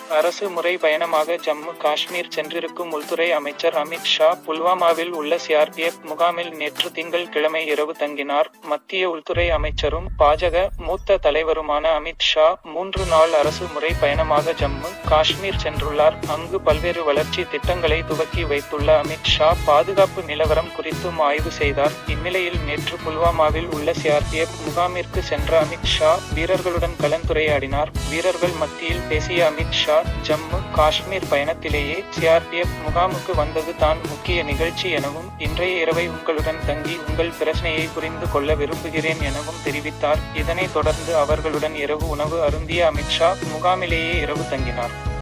அரசு முறை பயணமாக ஜம்மு காஷ்மீர் சென்றிருக்கும் உள்துறை அமைச்சர் அமித் ஷா புல்வாமாவில் உள்ள சிஆர்பிஎஃப் முகாமில் நேற்று திங்கள்கிழமை இரவு தங்கினார். மத்திய உள்துறை அமைச்சரும் பாஜக மூத்த தலைவருமான அமித் ஷா 3 நாள் அரசு முறை பயணமாக ஜம்மு காஷ்மீர் சென்றுள்ளார். அங்கு பல்வேறு வளர்ச்சி திட்டங்களை துவக்கி வைத்துள்ள அமித் ஷா பாதுகாப்பு நிலவரம் குறித்தும் ஆய்வு செய்தார். இந்நிலையில் நேற்று புல்வாமாவில் உள்ள சிஆர்பிஎஃப் முகாமிற்கு சென்ற அமித் ஷா வீரர்களுடன் கலந்துரையாடினார். வீரர்கள் மத்தியில் பேசிய அமித் ஷா, ஜம்மு காஷ்மீர் பயணத்திலேயே சிஆர்பிஎஃப் முகாமுக்கு வந்தது தான் முக்கிய நிகழ்ச்சி எனவும், இன்றைய இரவை உங்களுடன் தங்கி உங்கள் பிரச்சனையை புரிந்து கொள்ள விரும்புகிறேன் எனவும் தெரிவித்தார். இதனைத் தொடர்ந்து அவர்களுடன் இரவு உணவு அருந்திய அமித் ஷா முகாமிலேயே இரவு தங்கினார்.